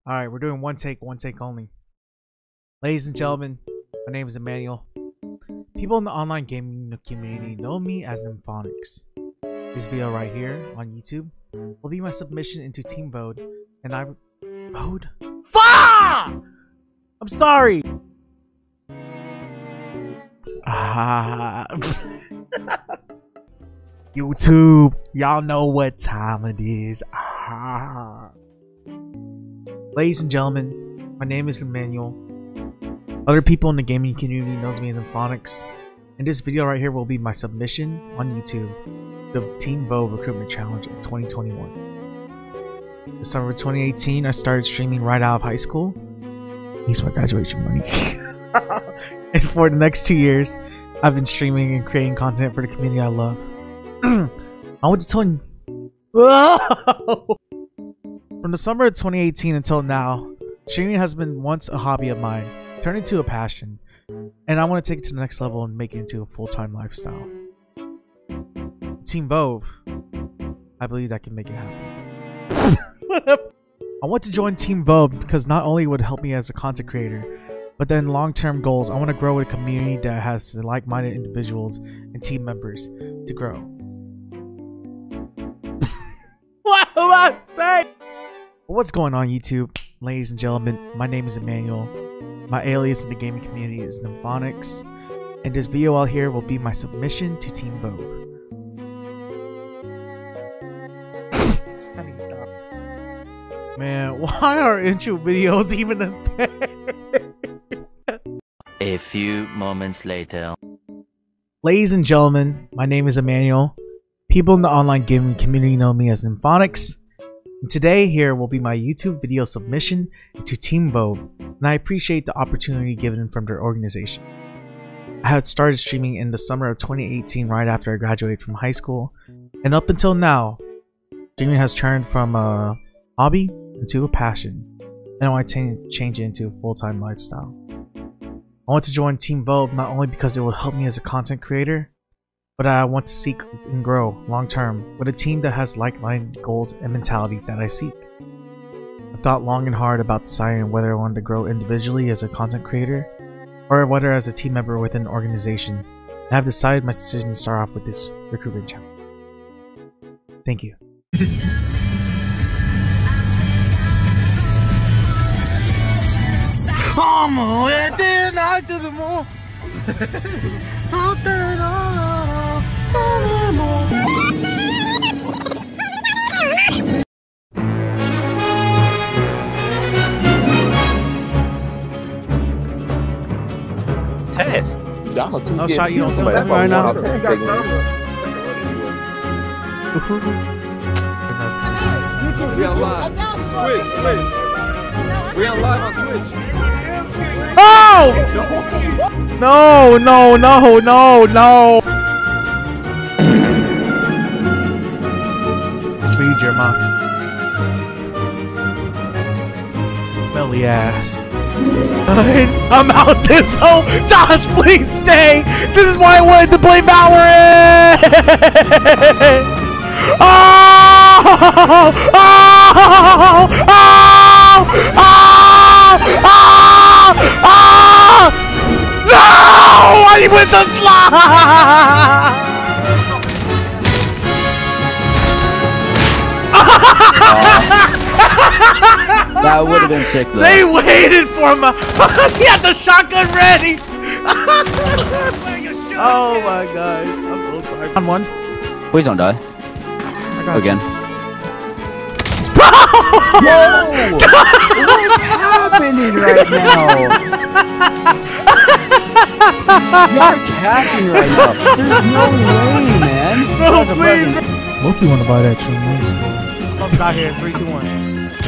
Alright, we're doing one take only. Ladies and gentlemen, my name is Emmanuel. People in the online gaming community know me as Nymphonics. This video right here on YouTube will be my submission into Team Vove, and I Vove? Fuck! I'm sorry! YouTube, y'all know what time it is. Ladies and gentlemen, my name is Emmanuel. Other people in the gaming community knows me as Nymphonics, and this video right here will be my submission on YouTube, the Team Vove Recruitment Challenge in 2021. The summer of 2018, I started streaming right out of high school. Use my graduation money. And for the next 2 years, I've been streaming and creating content for the community I love. I want to tell you. From the summer of 2018 until now, streaming has been once a hobby of mine, turned into a passion, and I want to take it to the next level and make it into a full-time lifestyle. Team Vove, I believe that can make it happen. I want to join Team Vove because not only would it help me as a content creator, but then long-term goals, I want to grow a community that has like-minded individuals and team members to grow. What am I saying? What's going on, YouTube? Ladies and gentlemen, my name is Emmanuel. My alias in the gaming community is Nymphonics, and this video out here will be my submission to Team Vove. Man, why are intro videos even a thing? A few moments later. Ladies and gentlemen, my name is Emmanuel. People in the online gaming community know me as Nymphonics. And today here will be my YouTube video submission to Team Vove, and I appreciate the opportunity given from their organization. I had started streaming in the summer of 2018 right after I graduated from high school, and up until now, streaming has turned from a hobby into a passion, and I want to change it into a full-time lifestyle. I want to join Team Vove not only because it will help me as a content creator, but I want to seek and grow long-term with a team that has like-minded goals and mentalities that I seek. I've thought long and hard about deciding whether I wanted to grow individually as a content creator or whether as a team member within an organization, and I've decided my decision to start off with this recruitment challenge. Thank you. Test. I'll shout you on something right now. We are live. Twitch. We are live on Twitch. Oh! No! It's for you, Jeremiah. Belly ass. I'm out this hole! Josh, please stay! This is why I wanted to play Valorant! No! I went to slide! That would have been sick though. They waited for my. He had the shotgun ready. Oh my gosh, I'm so sorry. On one. Please don't die. Again. Whoa! What's happening right now? You're capping right now. There's no way, man. Bro, please. Loki want to buy that tree. I'm out here. 3, 2, 1.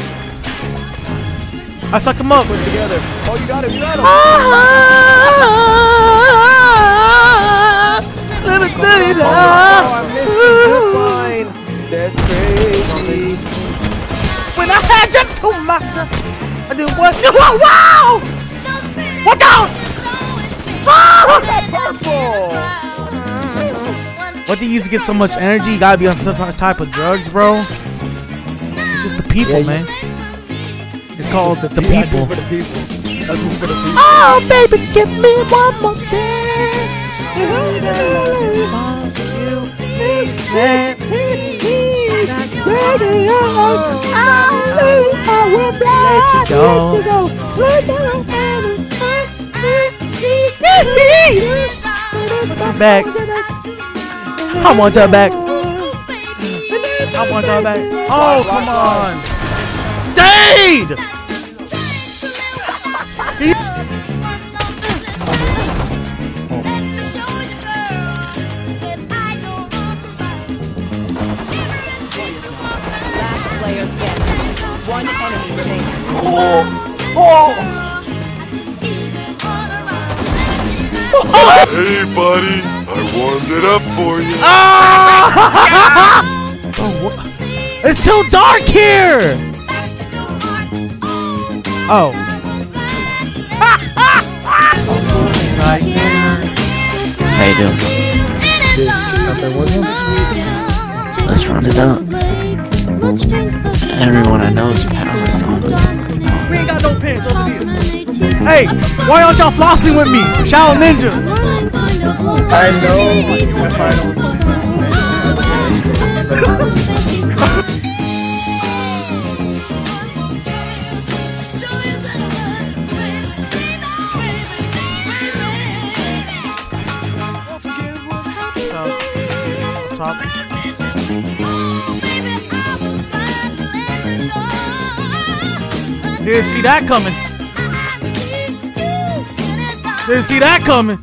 I suck him up. Put together. Oh, you got him. Let me tell you now. I missed this line. That's crazy. When I had you to myself, I did what? Wow! Watch out! Purple. What do you use to get so much energy? You gotta be on some type of drugs, bro. It's just the people, man. It's called The Yeah, that's People. for the people. That's for the people. Oh, baby, give me one more chance. Let you go. Want you back. I want you back. I want you back. Oh, come on. Dade! Last player standing. One enemy remaining. Hey, buddy, I warmed it up for you. Oh, what? It's too dark here! Oh. How you doing? Let's run it up. Everyone I know is powerless on this. We ain't got no pants over here. Hey, why aren't y'all flossing with me? Shoutout Ninja. I know. Top. Didn't see that coming. Didn't see that coming.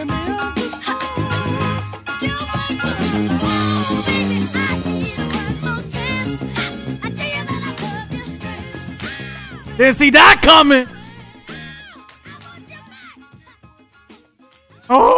Didn't see that coming. Oh.